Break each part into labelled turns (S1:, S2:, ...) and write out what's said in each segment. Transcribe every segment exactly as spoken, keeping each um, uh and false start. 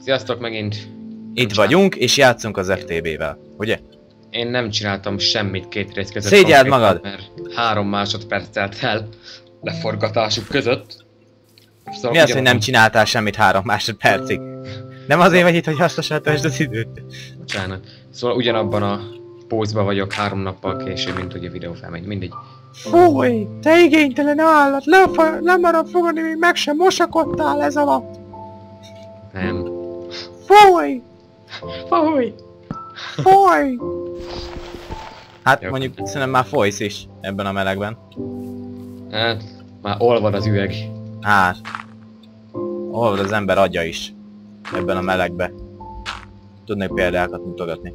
S1: Sziasztok megint!
S2: Itt vagyunk, és játszunk az ef té bé-vel, ugye?
S1: Én nem csináltam semmit két rész között.
S2: Szégyeld magad!
S1: Mert három másodperc telt el leforgatásuk között.
S2: Szóval mi az, hogy nem csináltál semmit három másodpercig? Nem azért vagy itt, hogy hasznosan töltsd az időt?
S1: Bocsánat. Szóval ugyanabban a pózban vagyok három nappal később, mint hogy a videó felmegy. Mindegy.
S3: Fúj! Te igénytelen állat! Nem merem fogadni, még meg sem mosakodtál ez alatt!
S1: Nem.
S3: Fúj!
S1: Fúj!
S3: Fúj!
S2: Hát
S1: Jó.
S2: mondjuk szerintem már folysz is ebben a melegben.
S1: Hát, már olvad az üveg.
S2: Hát. Olvad az ember agya is ebben a melegbe. Tudnék példákat mutogatni.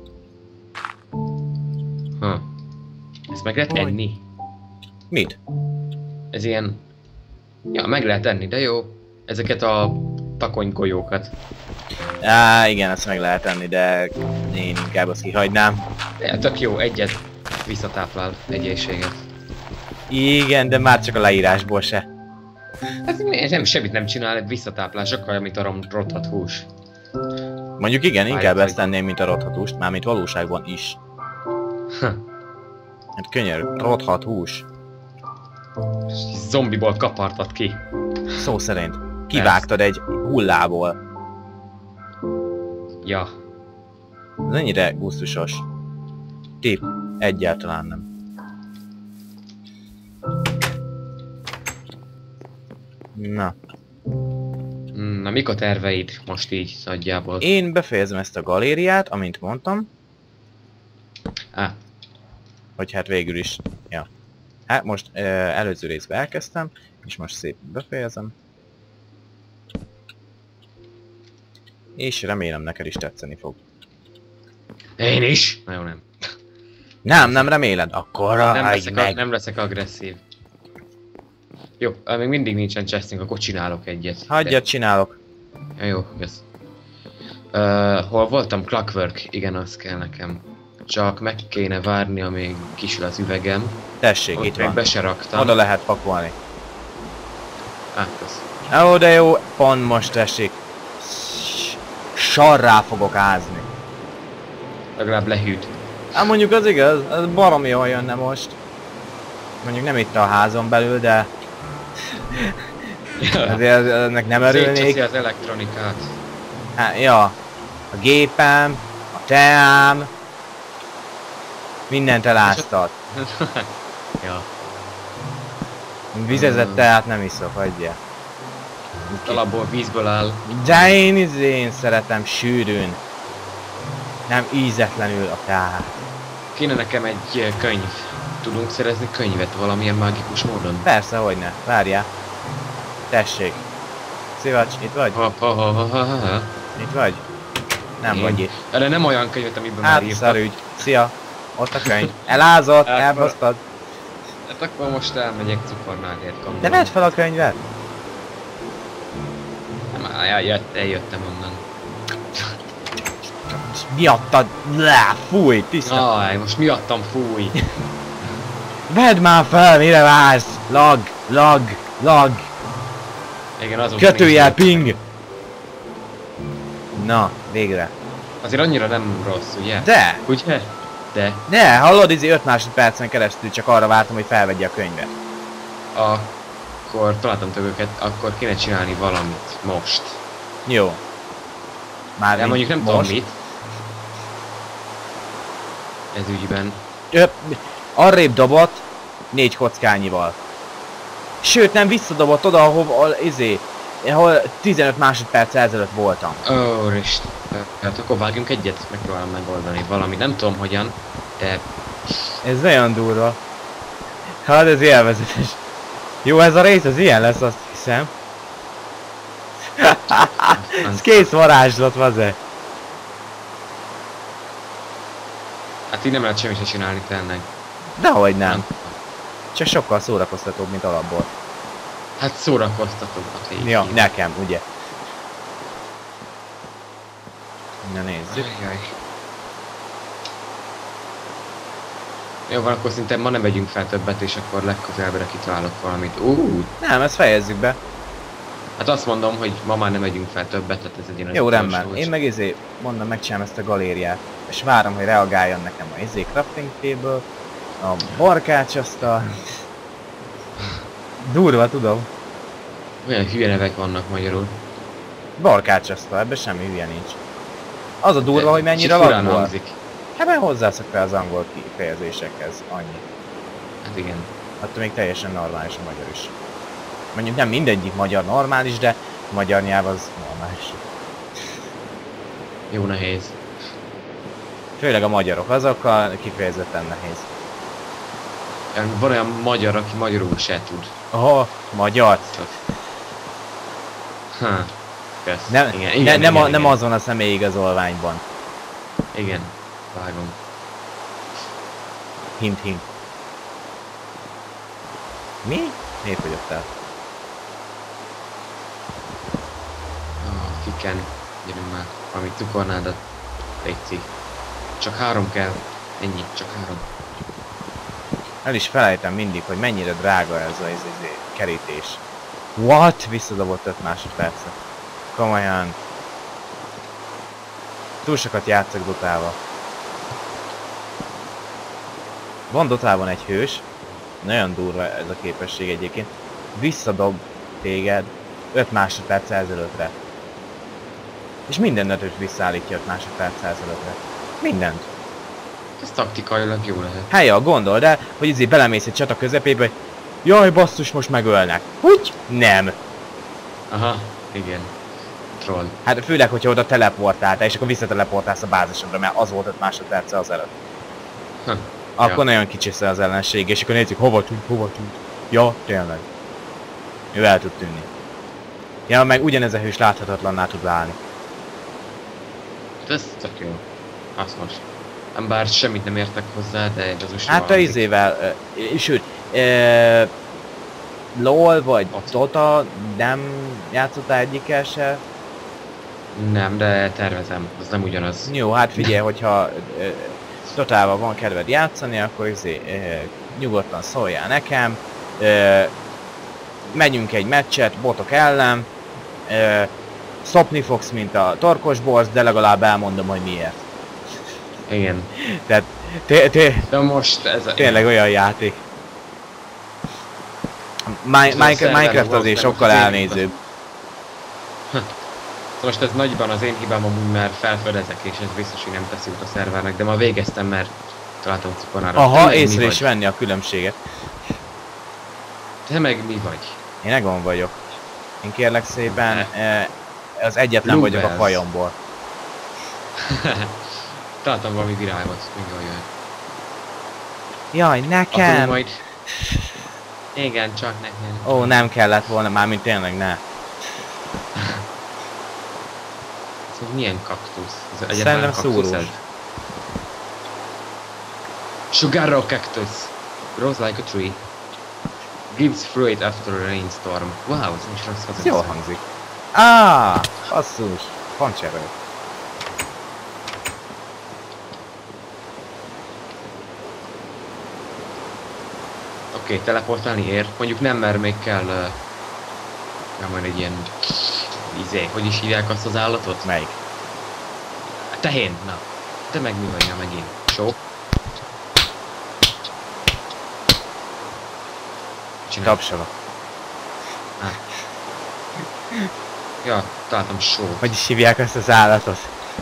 S1: Ha. Ezt meg lehet
S3: Hogy?
S1: enni?
S2: Mit?
S1: Ez ilyen... Ja, meg lehet enni, de jó. Ezeket a takonygolyókat.
S2: Á, igen, ezt meg lehet tenni, de én inkább azt kihagynám.
S1: Ja, tök jó, egyet visszatáplál egészséget.
S2: Igen, de már csak a leírásból se.
S1: Ez, ez nem, semmit nem csinál, egy visszatáplál, sokkal olyan, mint a rom- rothadt hús.
S2: Mondjuk igen, inkább
S1: Vagy-
S2: ezt tenném, mint a rothadt húst, mármint valóságban is.
S1: Ha.
S2: Hát könyör, rothadt hús.
S1: Zombiból kapartad ki.
S2: Szó szerint. Kivágtad egy hullából.
S1: Ja.
S2: Ez ennyire gusztusos. Tip. Egyáltalán nem. Na.
S1: Na, mik a terveid most így nagyjából?
S2: Én befejezem ezt a galériát, amint mondtam.
S1: Á,
S2: Hogy hát végül is. Ja. Hát most uh, előző részben elkezdtem, és most szépen befejezem. És remélem neked is tetszeni fog.
S1: én is? Na jó, nem.
S2: Nem, nem reméled? Akkor
S1: Nem
S2: hagyj
S1: leszek,
S2: meg!
S1: ag- nem leszek agresszív. Jó, á, még mindig nincsen chesting, akkor csinálok egyet.
S2: Hagyjat csinálok.
S1: Ja, jó, kösz. Uh, hol voltam? Clockwork. Igen, az kell nekem. Csak meg kéne várni, amíg kisül az üvegem.
S2: Tessék,
S1: Ott
S2: itt
S1: még
S2: van.
S1: be se raktam.
S2: Oda lehet pakolni.
S1: Á, kösz.
S2: Ó, de jó, pont most tessék. Sarrá fogok ázni.
S1: Legalább lehűt.
S2: Hát mondjuk az igaz, ez baromi jól jönne most. Mondjuk nem itt a házon belül, de azért ennek nem
S1: Szétcseszi
S2: örülnék.
S1: az elektronikát.
S2: Hát, ja, a gépem, a teám, mindent eláztat.
S1: Ja.
S2: Vizezett teát nem iszok, hagyja.
S1: Alapból vízből áll.
S2: De én izén szeretem sűrűn. Nem ízetlenül a teát.
S1: Kéne nekem egy eh, könyv. Tudunk szerezni könyvet valamilyen mágikus módon?
S2: Persze, hogyne. Várjál. Tessék. Szivacs, itt vagy?
S1: Ha, ha, ha, ha, ha, ha.
S2: Itt vagy? Nem
S1: Én.
S2: vagy itt.
S1: Erre nem olyan könyvet, amiben már
S2: Hát,
S1: írtak.
S2: szarügy. Szia. Ott a könyv. Elázott,
S1: Hát,
S2: elbasztad.
S1: Hát akkor most elmegyek cukornágért, gondolom.
S2: De vedd fel a könyvet.
S1: Nem, eljött, eljöttem onnan.
S2: Miattad. Lá, fúj, tiszta.
S1: Aj, most miattam fúj.
S2: Vedd már fel, mire vársz? Lag, lag, lag.
S1: Igen, azok
S2: Kötőjel ping. Na, végre.
S1: Azért annyira nem rossz, ugye?
S2: De,
S1: Ugye? De.
S2: de, hallod, izé öt másodpercen keresztül csak arra vártam, hogy felvegye a könyvet.
S1: Akkor találtam tököket, akkor kéne csinálni valamit. Most.
S2: Jó. Már
S1: De mondjuk nem
S2: most.
S1: tudom mit. Ez ügyben.
S2: Ö, arrébb dobott, négy kockányival. Sőt, nem visszadobott oda, ahova, ahol, izé, ahol tizenöt másodperc ezelőtt voltam.
S1: Ó, Isten. Hát akkor vágjunk egyet, megpróbálom megoldani valami. Nem tudom hogyan, de...
S2: Ez nagyon durva. Hát ez élvezetes. Jó, ez a rész az ilyen lesz, azt hiszem. Ez kész varázslat, vaze.
S1: Hát így nem lehet semmit se csinálni tényleg.
S2: Dehogy nem. Csak sokkal szórakoztatóbb, mint alapból.
S1: Hát szórakoztatóbb a tényleg.
S2: Ja, nekem, ugye. Na nézzük.
S1: Ajjaj. Jó van, akkor szinte ma nem vegyünk fel többet, és akkor legközelebbre kitalálok valamit. Ú,
S2: Nem, ezt fejezzük be.
S1: Hát azt mondom, hogy ma már nem megyünk fel többet, tehát ez egy ilyen az
S2: Jó,
S1: utolsó,
S2: rendben.
S1: hogy-
S2: Én meg izé, mondom, megcsinálom ezt a galériát. És várom, hogy reagáljon nekem a izé crafting table, a barkácsasztal. Durva, tudom.
S1: Olyan hülye nevek vannak magyarul.
S2: Barkácsasztal, ebben semmi hülye nincs. Az a durva,
S1: De
S2: hogy mennyire
S1: kicsit furán
S2: alapból.
S1: hangzik.
S2: Hát mert hozzászokta az angol kifejezésekhez, annyi.
S1: Hát igen.
S2: Attól még teljesen normális a magyar is. Mondjuk nem mindegyik magyar normális, de a magyar nyelv az normális.
S1: Jó nehéz.
S2: Főleg a magyarok, azokkal kifejezetten nehéz.
S1: Olyan- Van olyan magyar, aki magyarul se tud.
S2: Aha, magyar.
S1: Ha. Kösz.
S2: Nem,
S1: igen,
S2: ne,
S1: igen,
S2: nem,
S1: igen,
S2: a, nem
S1: igen.
S2: azon a személyigazolványban.
S1: Igen. Vágom.
S2: Hint, hint. Mi? Miért fogyott el?
S1: Ah, Fiken. Gyerünk már. Valami cukornádat. Légy. Csak három kell. Ennyi, csak három.
S2: El is felejtem mindig, hogy mennyire drága ez a ez, ez, kerítés. What? Visszadobott öt másodpercet. Komolyan. Túl sokat játszok dotával. Van dotában egy hős. Nagyon durva ez a képesség egyébként. Visszadob téged öt másodperc ezelőttre. És minden ötös visszaállítja öt másodperc ezelőttre. Mindent.
S1: Ez taktikailag jó lehet.
S2: Hát ja, gondold el, hogy izé belemész egy csata közepébe, hogy jaj basszus, most megölnek. Úgy? Nem.
S1: Aha, igen. Troll.
S2: Hát főleg, hogyha oda teleportáltál, és akkor visszateleportálsz a bázisodra, mert az volt öt másodperce az előtt.
S1: Ha.
S2: Akkor
S1: Ja.
S2: nagyon kicsisze az ellenség, és akkor nézzük, hova tűnt, hova tűnt. Ja, tényleg. Ő el tud tűnni. Ja, meg ugyanez a hős láthatatlanná tud válni.
S1: Hát ez tök jó. Hasznos. Nem bár semmit nem értek hozzá, de ez most
S2: Hát a izével, ö, sőt, ö, LOL vagy
S1: Ott.
S2: Dota nem játszottál egyikkel se.
S1: Nem, de tervezem. Az nem ugyanaz.
S2: Jó, hát figyelj, hogyha ö, Dotával van kedved játszani, akkor izé, ö, nyugodtan szóljál nekem. Ö, megyünk egy meccset botok ellen. Ö, szopni fogsz, mint a torkos borz, de legalább elmondom, hogy miért.
S1: Igen.
S2: Tehát té- té-
S1: De most ez a...
S2: tényleg olyan játék. Mi-
S1: Most a
S2: Mi-
S1: szerverben
S2: Minecraft azért
S1: valószínűleg
S2: sokkal
S1: az én
S2: elnézőbb.
S1: Most ez nagyban az én hibám, amúgy már felfedezek, és ez biztos, hogy nem teszi út a szervernek, de ma végeztem, mert találtam cukornára. Te
S2: Aha,
S1: meg mi
S2: észre is
S1: vagy?
S2: venni a különbséget.
S1: Te meg mi vagy?
S2: Én Egon vagyok. Én kérlek szépen, eh, az egyetlen vagyok a
S1: Lubelsz.
S2: fajomból.
S1: Találtam valami virágot, még jól jön.
S2: Jaj,
S1: Akkor
S2: nekem!
S1: majd... Igen, csak nekem.
S2: Ó, nem kellett volna, már mint tényleg ne.
S1: Ez milyen kaktusz? Ez
S2: Szerintem
S1: kaktusz
S2: szúrós.
S1: ez? Sugarrow cactus. Grows like a tree. Gives fruit after a rainstorm. Wow, ez nincs rossz
S2: Ez jól hangzik. Á, basszus, pancserő.
S1: Oké, okay, teleportálni ér. Mondjuk nem, mert még kell... Uh, kell majd egy ilyen... Izé, hogy is hívják azt az állatot?
S2: Melyik?
S1: A tehén, na. Te meg mi vagy, na megint? Só? Csinálj.
S2: Tapsolok.
S1: Ja, találtam só.
S2: Hogy is hívják ezt az állatot?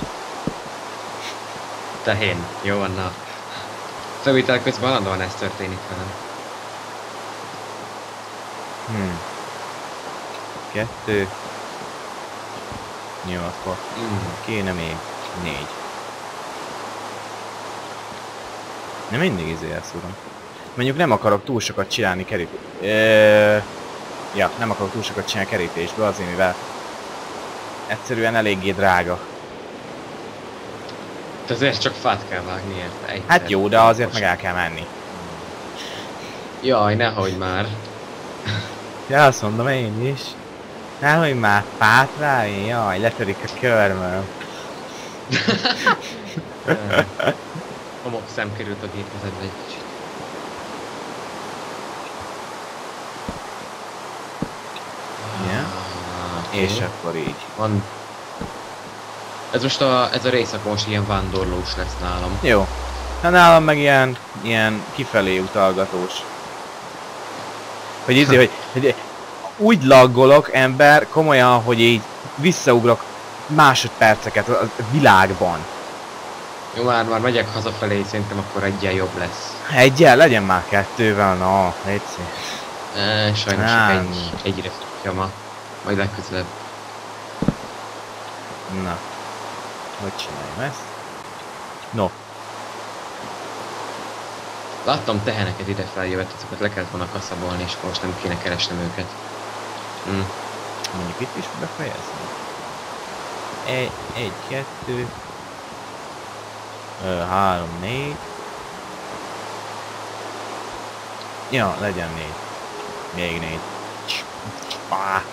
S1: Tehén. Jó van, na. Felvétel közben állandóan ez történik velem.
S2: Hmm. Kettő. Jó, akkor
S1: Mm.
S2: kéne még négy. Nem mindig izé elszúrom. Mondjuk nem akarok túl sokat csinálni kerítés. Ja, nem akarok túl sokat csinálni kerítésből azért, mivel egyszerűen eléggé drága.
S1: Te azért csak fát kell vágni érte. Egyszer.
S2: Hát jó, de azért meg el kell menni.
S1: Jaj, nehogy már.
S2: Ja, azt mondom én is. Nehogy már fát vágni, jaj, letörik a körmöm.
S1: Homok szem került a gépezetbe egy kicsit.
S2: Ja. És akkor így.
S1: Van. Ez most a, ez a rész akkor most ilyen vándorlós lesz nálam.
S2: Jó. Hát nálam meg ilyen, ilyen kifelé utalgatós. Hogy izé, hogy, hogy úgy laggolok, ember, komolyan, hogy így visszaugrok másodperceket a világban.
S1: Jó, már, már megyek hazafelé, szerintem akkor egyen jobb lesz.
S2: Egyel, legyen már kettővel, no, légy szíves.
S1: E, sajnos csak egy, egyre futja ma. Majd legközelebb.
S2: Na. Hogy csináljam ezt? No.
S1: Láttam teheneket ide feljövet, azokat le kellett volna kaszabolni, és most nem kéne keresnem őket. Hm.
S2: Mondjuk itt is befejezni. Egy, egy, kettő. Ö, három, négy. Ja, legyen négy. Még négy. Pá.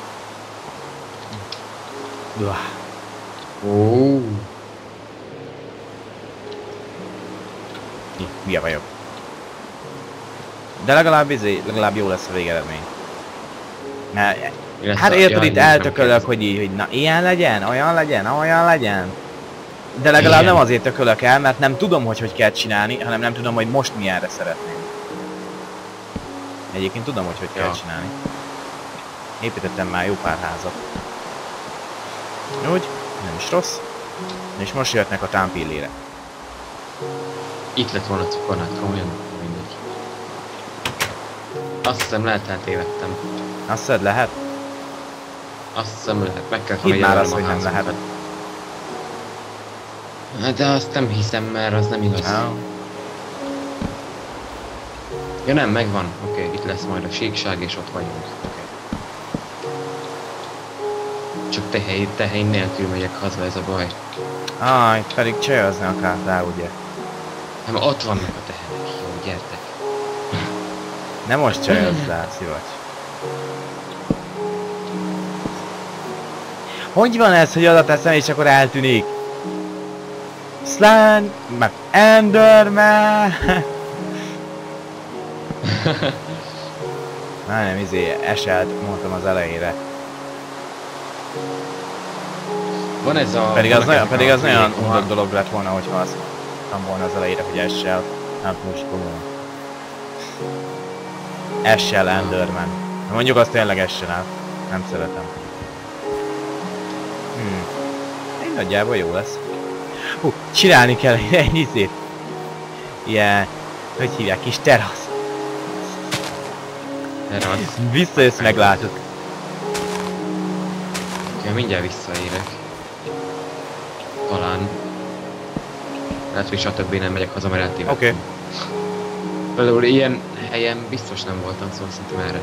S1: Ó.
S2: Hülye vagyok. De legalább, izé, legalább jó lesz a végeredmény. Mert, hát érted, itt eltökölök, hogy így, hogy na ilyen legyen, olyan legyen, olyan legyen. De legalább igen. Nem azért tökölök el, mert nem tudom, hogy hogy kell csinálni, hanem nem tudom, hogy most milyenre szeretném. Egyébként tudom, hogy hogy ja. kell csinálni. Építettem már jó pár házat. Úgy, nem is rossz. És most jöhetnek a támpillére.
S1: Itt lett volna cukornát, komolyan, mindegy. Azt hiszem lehet, eltévedtem.
S2: Azt hiszed lehet?
S1: Azt hiszem lehet, meg kell
S2: hidd már azt, hogy nem lehet.
S1: Hát de azt nem hiszem, mert az nem igaz.
S2: No.
S1: Ja nem, megvan. Oké, okay, itt lesz majd a síkság és ott vagyunk. Okay. Csak tehely, tehely nélkül megyek haza, ez a baj.
S2: Ah, itt pedig csajozni akár rá, ugye?
S1: Nem, ott vannak a tehenek. Jó, gyertek.
S2: Nem most csajozz rá, szivacs. Hogy van ez, hogy oda teszem és akkor eltűnik? Slan, meg Enderman. Na nem, izé, eselt, mondtam az elejére.
S1: Van ez a...
S2: Pedig az nagyon, pedig az nagyon undok dolog lett volna, hogyha azt mondtam volna az elejére, hogy essel. Hát most komolyan. Essel Enderman. Mondjuk azt tényleg essel át. Nem szeretem. Hmm. Egy nagyjából jó lesz. Hú, csinálni kell egy izét. Ilyen... Hogy hívják? Kis terasz.
S1: Terasz.
S2: Visszajössz, meglátod.
S1: Ja, mindjárt visszaérek. Talán. Lehet, hogy stb. Nem megyek haza, mert eltévedtem.
S2: Oké. Okay.
S1: Például ilyen helyen biztos nem voltam, szóval szerintem erre.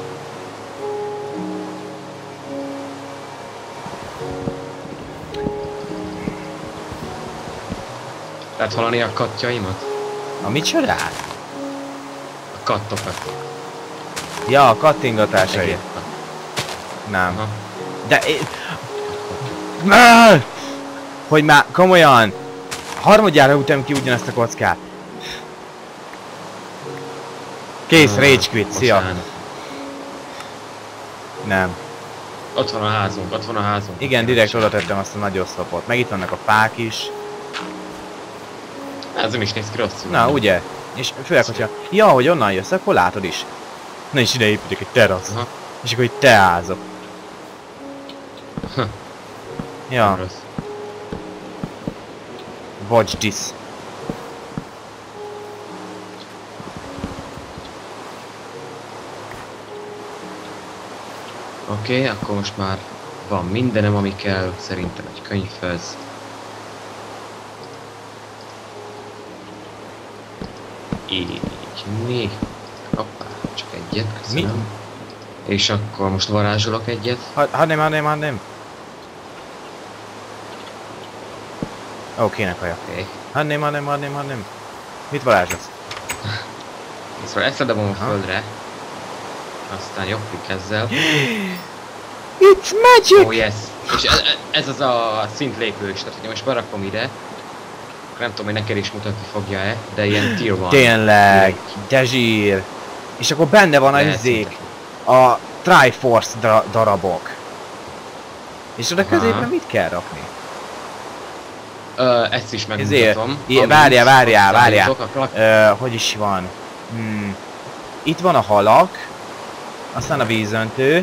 S1: Lehet hallani a kattjaimat?
S2: A micsodát?
S1: A kattokat.
S2: Ja, a kattingatásai. Nem.
S1: Aha.
S2: De én... Hogy már komolyan! Harmadjára ütem ki ugyanezt a kockát. Kész, ah, rage quit, szia! Nem.
S1: Ott van a házunk, ott van a házunk.
S2: Igen, direkt oda tettem azt a nagy oszlopot. Meg itt vannak a fák is.
S1: Ez nem is néz ki rosszul.
S2: Na, ugye? És főleg, hogyha... Ja, hogy onnan jössz, akkor látod is. Na és ide építek egy terasz. Aha. És akkor itt teázok. Ja. Watch this.
S1: Oké, okay, akkor most már van mindenem, ami kell, szerintem egy könyvhöz. Így, mi? Hoppá, csak egyet, köszönöm. Mi? És akkor most varázsolok egyet.
S2: Ha, ha nem, ha nem, ha nem. Ó, oh, kéne kaja.
S1: Okay.
S2: Ha nem, ha nem, ha nem, ha nem. Mit varázsolsz?
S1: Szóval ezt ledobom a földre. Aztán jobb klik ezzel.
S2: It's magic!
S1: Oh yes! És ez, ez az a szint lépős, tehát hogy most berakom ide. Nem tudom, hogy neked is mutatni fogja-e, de ilyen tier van.
S2: Tényleg, de zsír. És akkor benne van a izék, a Triforce darabok. És oda középen mit kell rakni?
S1: Ö, ezt is megmutatom.
S2: Ezért, várjál, várjál, várjál.
S1: Klak...
S2: Ö, hogy is van? Hmm. Itt van a halak, aztán a vízöntő.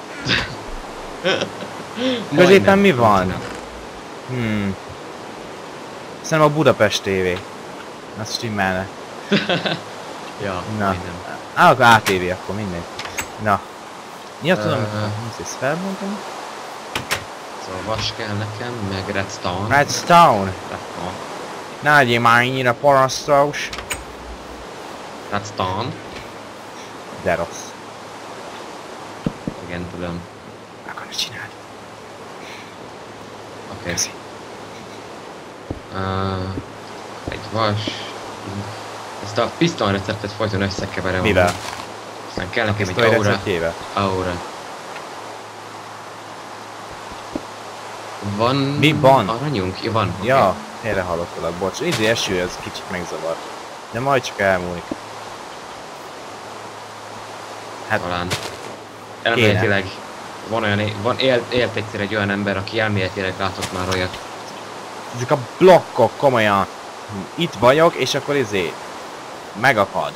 S2: Középen mi van? Hmm. Szerintem a Budapest té vé. Azt stimmelne.
S1: Ja,
S2: na.
S1: Minden.
S2: Á, akkor á té vé, akkor mindegy. Na. Ja, tudom,
S1: Uh,
S2: hogy ezt felmondom.
S1: Szóval vas kell nekem, meg redstone.
S2: Redstone!
S1: Redstone.
S2: Ne legyél már ennyire parasztos.
S1: Redstone.
S2: De rossz.
S1: Igen, tudom.
S2: Akkor ne csináld.
S1: Oké. Okay. Uh, egy vas. Ezt a piston receptet folyton összekeverem.
S2: Mivel?
S1: Aztán kell nekem egy
S2: Pisztoly
S1: aura.
S2: receptjével?
S1: Aura. Van...
S2: Mi van?
S1: Aranyunk? Ja, van.
S2: Ja,
S1: Okay.
S2: félre hallottalak, bocs. Idő eső, ez kicsit megzavar. De majd csak elmúlik. Hát
S1: Talán. Elméletileg van olyan, van, élt, élt egyszer egy olyan ember, aki elméletileg látott már olyat.
S2: ezek a blokkok, komolyan. Itt vagyok, és akkor izé megakad.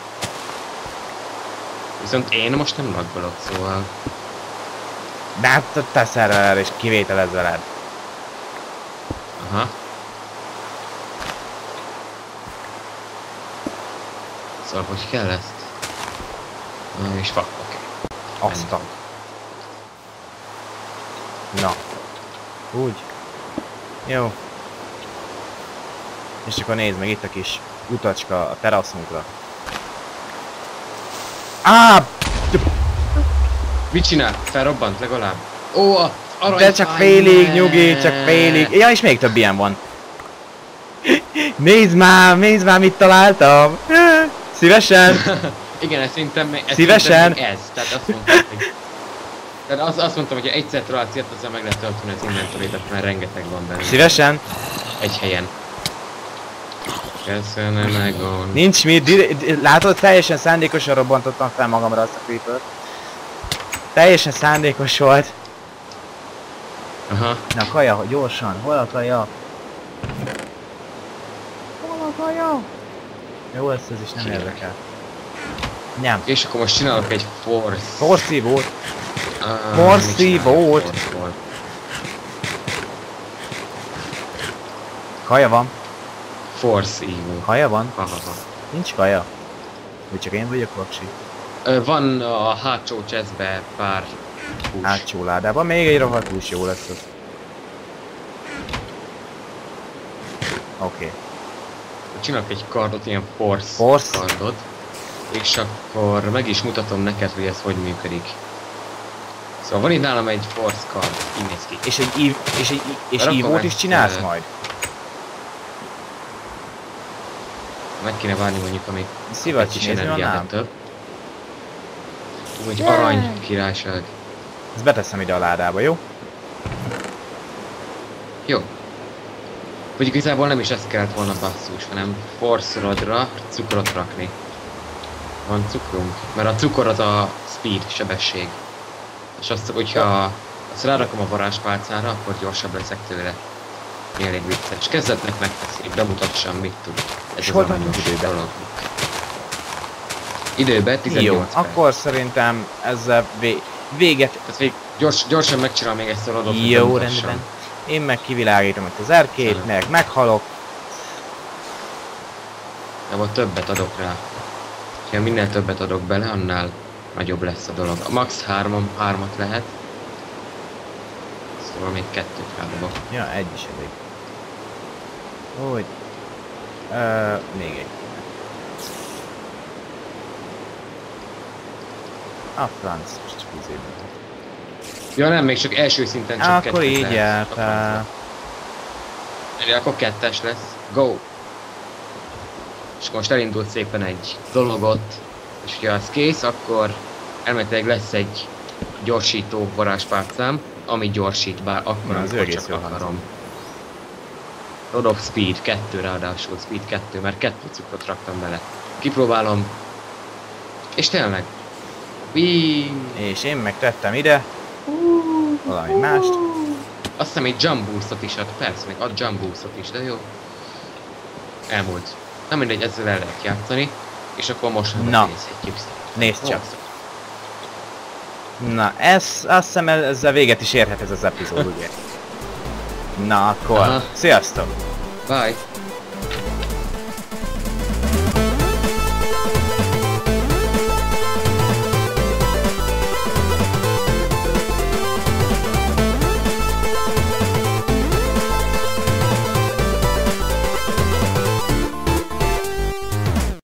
S1: Viszont én most nem laggolok, szóval...
S2: De hát te szerveled és kivételez veled.
S1: Aha. Szóval hogy kell ezt? Na, és fa, oké. Okay.
S2: Azt a... Na. Úgy. Jó. És akkor nézd meg itt a kis utacska a teraszunkra. Á!
S1: Mit csinál? Felrobbant legalább? Ó, a arany.
S2: De csak félig, nyugi, csak félig. Ja, és még több ilyen van. Nézd már, nézd már, mit találtam. Szívesen.
S1: Igen, ez szerintem meg ez.
S2: Szívesen.
S1: Még ez. Tehát azt mondtam, hogy... Tehát azt, azt mondtam, hogy ha egyszer találsz ilyet, azzal meg lehet tölteni az inventory-t, mert rengeteg van benne.
S2: Szívesen.
S1: Egy helyen. Köszönöm meg gond.
S2: Nincs mit, látod, teljesen szándékosan robbantottam fel magamra azt a creepert. Teljesen szándékos volt.
S1: Aha.
S2: Na kaja, gyorsan, hol a kaja? Hol a kaja? Jó, ezt ez is nem érdekel. Nem.
S1: És akkor most csinálok egy force.
S2: Porszívót.
S1: Uh,
S2: Porszívót. Kaja van.
S1: Force evil.
S2: Kaja van?
S1: Ha, ha, ha.
S2: Nincs kaja. Vagy csak én vagyok vaksi.
S1: Ö, van a hátsó chestbe pár hús.
S2: Hátsó ládában még egy rohadt hús, jó lesz az. Oké. Okay.
S1: Csinálok egy kardot, ilyen force,
S2: Force.
S1: kardot. És akkor meg is mutatom neked, hogy ez hogy működik. Szóval van itt nálam egy force kard, így néz ki.
S2: És egy ív, és egy és
S1: Rakom
S2: ívót is
S1: ezt,
S2: csinálsz
S1: uh,
S2: majd?
S1: Meg kéne várni mondjuk, amíg
S2: Szívacs,
S1: kis
S2: nézd mi van
S1: energiát
S2: nálam.
S1: több. Úgy arany királyság.
S2: Ezt beteszem ide a ládába, jó?
S1: Jó. Vagy igazából nem is ezt kellett volna basszus, hanem force rodra cukrot rakni. Van cukrunk, mert a cukor az a speed, sebesség. És azt, hogyha azt rárakom a varázspálcára, akkor gyorsabb leszek tőle. Mi elég vicces. Kezdetnek megteszi, bemutassam, mit tud. Ez
S2: És
S1: az
S2: hol
S1: aranyos
S2: vagyunk időben?
S1: dolog. Időben tizennyolc
S2: Jó,
S1: perc.
S2: akkor szerintem ezzel vé véget.
S1: Tehát még gyors, gyorsan megcsinálom még ezt a rodot, hogy
S2: Jó,
S1: bemutassam.
S2: rendben. Én meg kivilágítom itt az erkét, meg meghalok.
S1: De vagy többet adok rá. Ha minél többet adok bele, annál nagyobb lesz a dolog. A max hármam, hármat lehet. Szóval még kettőt rádobok.
S2: Ja, egy is elég. Úgy. Ö, még egy. A franc, most húzébe.
S1: Ja nem, még csak első szinten csak
S2: Akkor
S1: kettőt
S2: így
S1: lehet.
S2: jártál.
S1: Ja, akkor kettes lesz. Go! És most elindult szépen egy dologot. És hogyha az kész, akkor elméletileg lesz egy gyorsító varázspálcám, ami gyorsít, bár akkor,
S2: Na, az
S1: amikor
S2: egész
S1: csak
S2: jó
S1: akarom. Rod of Speed kettő ráadásul, Speed kettő, mert kettő cukrot raktam bele. Kipróbálom. És tényleg. Wii.
S2: És én meg tettem ide valami mást.
S1: Azt hiszem egy jump boostot is ad, persze, még ad jump boostot is, de jó. Elmúlt. Na mindegy, ezzel el lehet játszani, és akkor most
S2: Na.
S1: nézhetjük.
S2: Nézd csak. Na, ez, azt hiszem ezzel véget is érhet ez az epizód, ugye? Na akkor,
S1: Aha.
S2: sziasztok!
S1: Bye!